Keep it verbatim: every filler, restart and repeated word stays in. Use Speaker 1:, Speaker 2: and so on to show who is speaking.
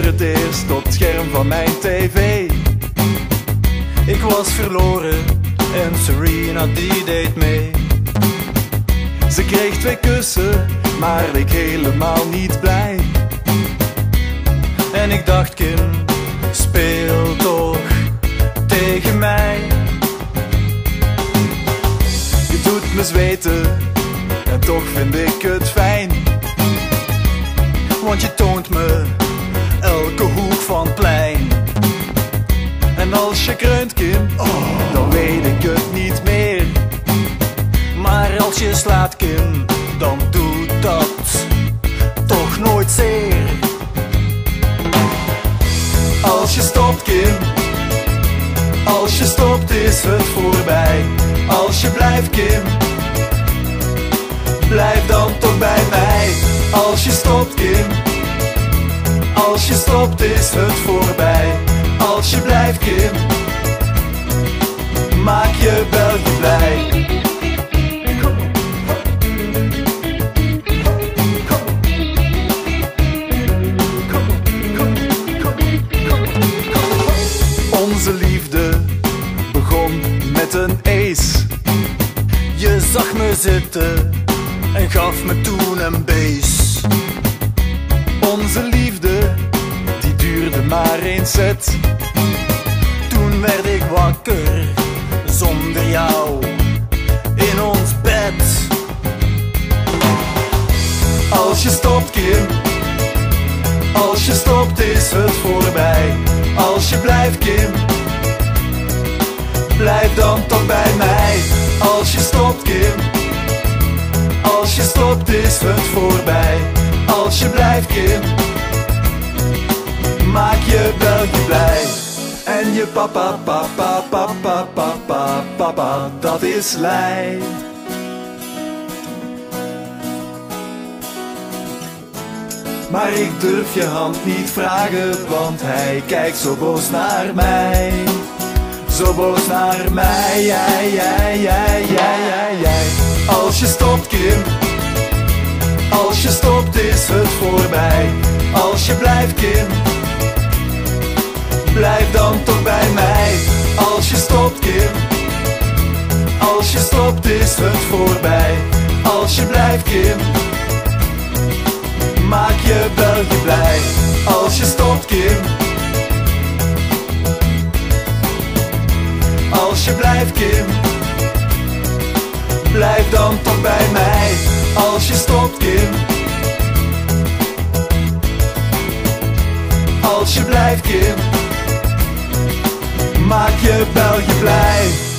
Speaker 1: het eerst op het scherm van mijn tv. Ik was verloren en Serena die deed mee. Ze kreeg twee kussen, maar leek helemaal niet blij. En ik dacht, Kim, speel toch tegen mij. Je doet me zweten en toch vind ik het fijn. Want je toont me elke hoek van het plein. En als je kreunt, Kim, oh, dan weet ik het niet meer. Maar als je slaat, Kim, dan doet dat toch nooit zeer. Als je stopt, Kim, als je stopt is het voorbij. Als je blijft, Kim, blijf dan toch bij mij. Als je stopt, Kim, als je stopt is het voorbij. Als je blijft, Kim, maak je België blij. Onze liefde begon met een ace. Je zag me zitten en gaf me toen een bees. Onze liefde, die duurde maar één set. Toen werd ik wakker, zonder jou, in ons bed. Als je stopt, Kim, als je stopt is het voorbij. Als je blijft, Kim, blijf dan toch bij mij. Als je stopt, Kim, als je stopt is het voorbij. Als je blijft, Kim, maak je België blij. En je papa, papa, papa, papa, papa, dat is lei. Maar ik durf je hand niet vragen, want hij kijkt zo boos naar mij. Zo boos naar mij, jij, jij, jij, jij, jij, jij. Als je stopt, Kim, als je stopt is het voorbij. Als je blijft, Kim, blijf dan toch bij mij. Als je stopt, Kim, als je stopt is het voorbij. Als je blijft, Kim, maak je België blij. Als je stopt, Kim, als je blijft, Kim, blijf dan toch bij mij. Als je stopt, Kim, als je blijft, Kim, maak je België blij.